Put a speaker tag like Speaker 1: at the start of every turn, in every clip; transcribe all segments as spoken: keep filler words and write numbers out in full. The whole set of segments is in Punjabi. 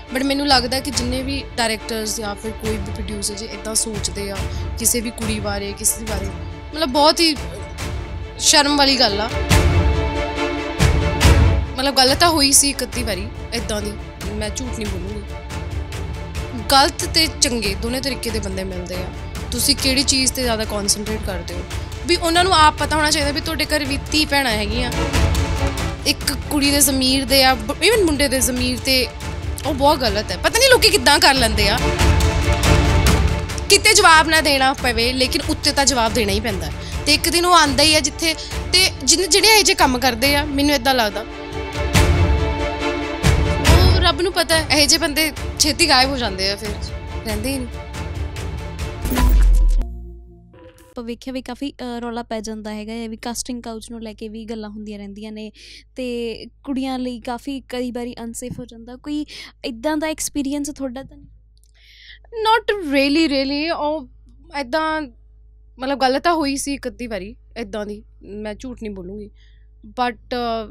Speaker 1: बट मैनू लगता कि जिन्ने भी डायरैक्टर्स या फिर कोई भी प्रोड्यूसर जो इदा सोचते आ किसी भी कुड़ी बारे किसी बारे मतलब बहुत ही शर्म वाली गल आ। मतलब गल तो हुई सी एक अद्धी बारी इदां दी, मैं झूठ नहीं बोलूँगी। गलत ते चंगे दोनों तरीके के बंदे मिलते हैं। तुसी किहड़ी चीज़ ते ज़्यादा कॉन्सनट्रेट करते हो भी उन्होंने आप पता होना चाहिए भी तुहाडे घर भी धी भैणां हैगियां। एक कुड़ी दे ज़मीर दे या इवन मुंडे दे ज़मीर ते वो बहुत गलत है। पता नहीं लोग किद्दां कर लैंदे आ। किते जवाब ना देना पवे लेकिन उत्ते तां जवाब देना ही पैंदा ते एक दिन वो आंदा ही है जिथे ते जिन्ने जिहड़े इहो जिहे कम करदे आ मैनूं इदां लगदा वो रब नूं पता है इहो जिहे बंदे छेती गायब हो जाते हैं, फिर रहिंदे ही नहीं।
Speaker 2: ਆਪਾਂ ਵੇਖਿਆ ਵੀ ਕਾਫੀ ਰੌਲਾ ਪੈ ਜਾਂਦਾ ਹੈਗਾ ਹੈ ਵੀ ਕਾਸਟਿੰਗ ਕਾਊਚ ਨੂੰ ਲੈ ਕੇ ਵੀ ਗੱਲਾਂ ਹੁੰਦੀਆਂ ਰਹਿੰਦੀਆਂ ਨੇ ਅਤੇ ਕੁੜੀਆਂ ਲਈ ਕਾਫੀ ਕਈ ਵਾਰੀ ਅਨਸੇਫ ਹੋ ਜਾਂਦਾ। ਕੋਈ ਇੱਦਾਂ ਦਾ ਐਕਸਪੀਰੀਅੰਸ ਤੁਹਾਡਾ ਤਾਂ ਨਹੀਂ?
Speaker 1: ਨੋਟ ਰੀਅਲੀ ਰੀਅਲੀ ਉਹ ਇੱਦਾਂ ਮਤਲਬ ਗੱਲ ਤਾਂ ਹੋਈ ਸੀ ਇੱਕ ਅੱਧੀ ਵਾਰੀ ਇੱਦਾਂ ਦੀ, ਮੈਂ ਝੂਠ ਨਹੀਂ ਬੋਲੂੰਗੀ। ਬਟ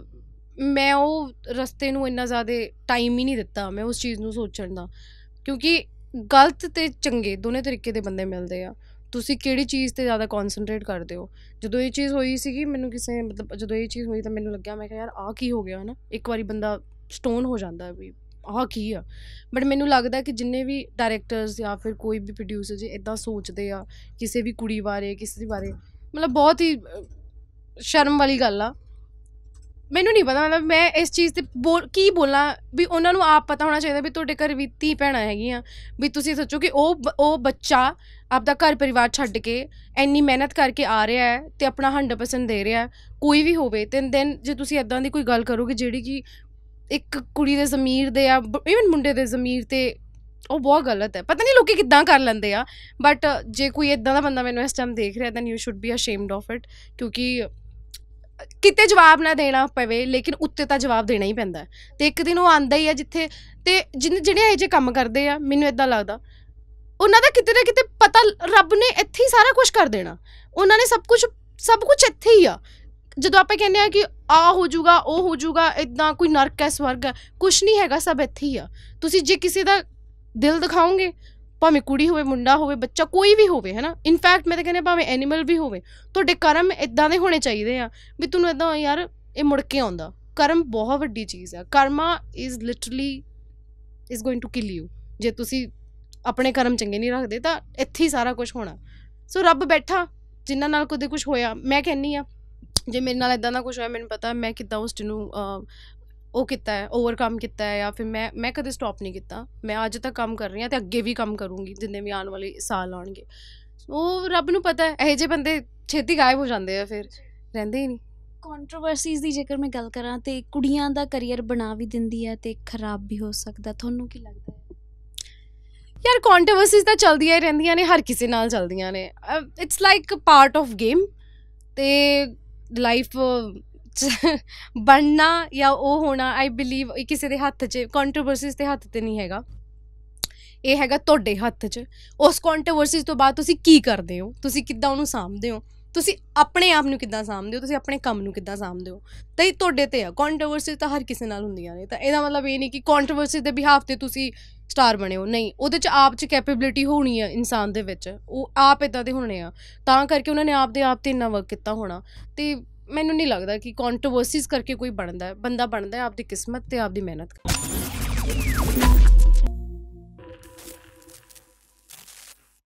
Speaker 1: ਮੈਂ ਉਹ ਰਸਤੇ ਨੂੰ ਇੰਨਾ ਜ਼ਿਆਦਾ ਟਾਈਮ ਹੀ ਨਹੀਂ ਦਿੱਤਾ ਮੈਂ ਉਸ ਚੀਜ਼ ਨੂੰ ਸੋਚਣ ਦਾ, ਕਿਉਂਕਿ ਗਲਤ ਅਤੇ ਚੰਗੇ ਦੋਨੇ ਤਰੀਕੇ ਦੇ ਬੰਦੇ ਮਿਲਦੇ ਆ। ਤੁਸੀਂ ਕਿਹੜੀ ਚੀਜ਼ 'ਤੇ ਜ਼ਿਆਦਾ ਕੌਨਸਨਟਰੇਟ ਕਰਦੇ ਹੋ। ਜਦੋਂ ਇਹ ਚੀਜ਼ ਹੋਈ ਸੀਗੀ ਮੈਨੂੰ ਕਿਸੇ ਮਤਲਬ ਜਦੋਂ ਇਹ ਚੀਜ਼ ਹੋਈ ਤਾਂ ਮੈਨੂੰ ਲੱਗਿਆ ਮੈਂ ਕਿਹਾ ਯਾਰ ਆਹ ਕੀ ਹੋ ਗਿਆ ਹੈ ਨਾ, ਇੱਕ ਵਾਰੀ ਬੰਦਾ ਸਟੋਨ ਹੋ ਜਾਂਦਾ ਵੀ ਆਹ ਕੀ ਆ। ਬਟ ਮੈਨੂੰ ਲੱਗਦਾ ਕਿ ਜਿੰਨੇ ਵੀ ਡਾਇਰੈਕਟਰਸ ਜਾਂ ਫਿਰ ਕੋਈ ਵੀ ਪ੍ਰੋਡਿਊਸਰ ਜੇ ਇੱਦਾਂ ਸੋਚਦੇ ਆ ਕਿਸੇ ਵੀ ਕੁੜੀ ਬਾਰੇ ਕਿਸੇ ਦੇ ਬਾਰੇ ਮਤਲਬ ਬਹੁਤ ਹੀ ਸ਼ਰਮ ਵਾਲੀ ਗੱਲ ਆ। ਮੈਨੂੰ ਨਹੀਂ ਪਤਾ ਮਤਲਬ ਮੈਂ ਇਸ ਚੀਜ਼ 'ਤੇ ਬੋਲ ਕੀ ਬੋਲਾਂ ਵੀ ਉਹਨਾਂ ਨੂੰ ਆਪ ਪਤਾ ਹੋਣਾ ਚਾਹੀਦਾ ਵੀ ਤੁਹਾਡੇ ਘਰ ਵੀ ਧੀ ਭੈਣਾਂ ਹੈਗੀਆਂ। ਵੀ ਤੁਸੀਂ ਸੋਚੋ ਕਿ ਉਹ ਉਹ ਬੱਚਾ ਆਪਦਾ ਘਰ ਪਰਿਵਾਰ ਛੱਡ ਕੇ ਇੰਨੀ ਮਿਹਨਤ ਕਰਕੇ ਆ ਰਿਹਾ ਹੈ ਅਤੇ ਆਪਣਾ ਹੰਡਰਡ ਪਰਸੈਂਟ ਦੇ ਰਿਹਾ ਕੋਈ ਵੀ ਹੋਵੇ ਅਤੇ ਦੈਨ ਜੇ ਤੁਸੀਂ ਇੱਦਾਂ ਦੀ ਕੋਈ ਗੱਲ ਕਰੋਗੇ ਜਿਹੜੀ ਕਿ ਇੱਕ ਕੁੜੀ ਦੇ ਜ਼ਮੀਰ ਦੇ ਜਾਂ ਈਵਨ ਮੁੰਡੇ ਦੇ ਜ਼ਮੀਰ 'ਤੇ ਉਹ ਬਹੁਤ ਗਲਤ ਹੈ। ਪਤਾ ਨਹੀਂ ਲੋਕ ਕਿੱਦਾਂ ਕਰ ਲੈਂਦੇ ਆ। ਬਟ ਜੇ ਕੋਈ ਇੱਦਾਂ ਦਾ ਬੰਦਾ ਮੈਨੂੰ ਇਸ ਟਾਈਮ ਦੇਖ ਰਿਹਾ then you should be ashamed of it, ਕਿਉਂਕਿ ਕਿਤੇ ਜਵਾਬ ਨਾ ਦੇਣਾ ਪਵੇ ਲੇਕਿਨ ਉੱਤੇ ਤਾਂ ਜਵਾਬ ਦੇਣਾ ਹੀ ਪੈਂਦਾ ਅਤੇ ਇੱਕ ਦਿਨ ਉਹ ਆਉਂਦਾ ਹੀ ਆ ਜਿੱਥੇ ਅਤੇ ਜਿਨ ਜਿਹੜੇ ਇਹੋ ਜਿਹੇ ਕੰਮ ਕਰਦੇ ਆ ਮੈਨੂੰ ਇੱਦਾਂ ਲੱਗਦਾ ਉਹਨਾਂ ਦਾ ਕਿਤੇ ਨਾ ਕਿਤੇ ਪਤਾ ਰੱਬ ਨੇ ਇੱਥੇ ਹੀ ਸਾਰਾ ਕੁਛ ਕਰ ਦੇਣਾ। ਉਹਨਾਂ ਨੇ ਸਭ ਕੁਛ ਸਭ ਕੁਛ ਇੱਥੇ ਹੀ ਆ। ਜਦੋਂ ਆਪਾਂ ਕਹਿੰਦੇ ਹਾਂ ਕਿ ਆਹ ਹੋ ਜੂਗਾ ਉਹ ਹੋ ਜੂਗਾ ਇੱਦਾਂ ਕੋਈ ਨਰਕ ਹੈ ਸਵਰਗ ਹੈ, ਕੁਛ ਨਹੀਂ ਹੈਗਾ, ਸਭ ਇੱਥੇ ਹੀ ਆ। ਤੁਸੀਂ ਜੇ ਕਿਸੇ ਦਾ ਦਿਲ ਦਿਖਾਓਗੇ ਭਾਵੇਂ ਕੁੜੀ ਹੋਵੇ ਮੁੰਡਾ ਹੋਵੇ ਬੱਚਾ ਕੋਈ ਵੀ ਹੋਵੇ ਹੈ ਨਾ, ਇਨਫੈਕਟ ਮੈਂ ਤਾਂ ਕਹਿੰਦੀ ਭਾਵੇਂ ਐਨੀਮਲ ਵੀ ਹੋਵੇ, ਤੁਹਾਡੇ ਕਰਮ ਇੱਦਾਂ ਦੇ ਹੋਣੇ ਚਾਹੀਦੇ ਆ ਵੀ ਤੁਹਾਨੂੰ ਇੱਦਾਂ ਯਾਰ ਇਹ ਮੁੜ ਕੇ ਆਉਂਦਾ। ਕਰਮ ਬਹੁਤ ਵੱਡੀ ਚੀਜ਼ ਆ। Karma is literally is going to kill you. ਜੇ ਤੁਸੀਂ ਆਪਣੇ ਕਰਮ ਚੰਗੇ ਨਹੀਂ ਰੱਖਦੇ ਤਾਂ ਇੱਥੇ ਹੀ ਸਾਰਾ ਕੁਛ ਹੋਣਾ। ਸੋ ਰੱਬ ਬੈਠਾ ਜਿਨ੍ਹਾਂ ਨਾਲ ਕਦੇ ਕੁਛ ਹੋਇਆ, ਮੈਂ ਕਹਿੰਦੀ ਹਾਂ ਜੇ ਮੇਰੇ ਨਾਲ ਇੱਦਾਂ ਦਾ ਕੁਛ ਹੋਇਆ ਮੈਨੂੰ ਪਤਾ ਮੈਂ ਕਿੱਦਾਂ ਉਸ ਚੀਜ਼ ਨੂੰ ਉਹ ਕੀਤਾ ਹੈ ਓਵਰਕਮ ਕੀਤਾ ਹੈ ਜਾਂ ਫਿਰ ਮੈਂ ਮੈਂ ਕਦੇ ਸਟੋਪ ਨਹੀਂ ਕੀਤਾ। ਮੈਂ ਅੱਜ ਤੱਕ ਕੰਮ ਕਰ ਰਹੀ ਹਾਂ ਅਤੇ ਅੱਗੇ ਵੀ ਕੰਮ ਕਰੂੰਗੀ ਜਿੰਨੇ ਵੀ ਆਉਣ ਵਾਲੇ ਸਾਲ ਆਉਣਗੇ। ਉਹ ਰੱਬ ਨੂੰ ਪਤਾ ਇਹੋ ਜਿਹੇ ਬੰਦੇ ਛੇਤੀ ਗਾਇਬ ਹੋ ਜਾਂਦੇ ਆ, ਫਿਰ ਰਹਿੰਦੇ ਹੀ ਨਹੀਂ।
Speaker 2: ਕੰਟਰੋਵਰਸੀਜ਼ ਦੀ ਜੇਕਰ ਮੈਂ ਗੱਲ ਕਰਾਂ ਤਾਂ ਕੁੜੀਆਂ ਦਾ ਕਰੀਅਰ ਬਣਾ ਵੀ ਦਿੰਦੀ ਹੈ ਅਤੇ ਖਰਾਬ ਵੀ ਹੋ ਸਕਦਾ, ਤੁਹਾਨੂੰ ਕੀ ਲੱਗਦਾ ਹੈ?
Speaker 1: ਯਾਰ ਕੰਟਰੋਵਰਸੀਜ਼ ਤਾਂ ਚੱਲਦੀਆਂ ਹੀ ਰਹਿੰਦੀਆਂ ਨੇ, ਹਰ ਕਿਸੇ ਨਾਲ ਚੱਲਦੀਆਂ ਨੇ। It's like part of game ਅਤੇ ਲਾਈਫ ਬਣਨਾ ਜਾਂ ਉਹ ਹੋਣਾ ਆਈ ਬਿਲੀਵ ਕਿਸੇ ਦੇ ਹੱਥ 'ਚ ਕੰਟਰੋਵਰਸੀਜ਼ ਦੇ ਹੱਥ 'ਤੇ ਨਹੀਂ ਹੈਗਾ, ਇਹ ਹੈਗਾ ਤੁਹਾਡੇ ਹੱਥ 'ਚ। ਉਸ ਕੰਟਰੋਵਰਸੀਜ਼ ਤੋਂ ਬਾਅਦ ਤੁਸੀਂ ਕੀ ਕਰਦੇ ਹੋ, ਤੁਸੀਂ ਕਿੱਦਾਂ ਉਹਨੂੰ ਸਾਂਭਦੇ ਹੋ, ਤੁਸੀਂ ਆਪਣੇ ਆਪ ਨੂੰ ਕਿੱਦਾਂ ਸਾਂਭਦੇ ਹੋ, ਤੁਸੀਂ ਆਪਣੇ ਕੰਮ ਨੂੰ ਕਿੱਦਾਂ ਸਾਂਭਦੇ ਹੋ, ਤਾਂ ਇਹ ਤੁਹਾਡੇ 'ਤੇ ਆ। ਕੰਟਰੋਵਰਸੀਜ਼ ਤਾਂ ਹਰ ਕਿਸੇ ਨਾਲ ਹੁੰਦੀਆਂ ਨੇ, ਤਾਂ ਇਹਦਾ ਮਤਲਬ ਇਹ ਨਹੀਂ ਕਿ ਕੰਟਰੋਵਰਸੀਜ਼ ਦੇ ਬਿਹਾਫ 'ਤੇ ਤੁਸੀਂ ਸਟਾਰ ਬਣੇ ਹੋ, ਨਹੀਂ। ਉਹਦੇ 'ਚ ਆਪ 'ਚ ਕੈਪੇਬਿਲਿਟੀ ਹੋਣੀ ਆ ਇਨਸਾਨ ਦੇ ਵਿੱਚ, ਉਹ ਆਪ ਇੱਦਾਂ ਦੇ ਹੋਣੇ ਆ ਤਾਂ ਕਰਕੇ ਉਹਨਾਂ ਨੇ ਆਪ ਦੇ ਆਪ 'ਤੇ ਇੰਨਾ ਵਰਕ ਕੀਤਾ ਹੋਣਾ। ਅਤੇ ਮੈਨੂੰ ਨਹੀਂ ਲੱਗਦਾ ਕਿ ਕੰਟਰੋਵਰਸੀਜ਼ ਕਰਕੇ ਕੋਈ ਬਣਦਾ, ਬੰਦਾ ਬਣਦਾ ਆਪਦੀ ਕਿਸਮਤ ਅਤੇ ਆਪਦੀ ਮਿਹਨਤ ਕਰਕੇ।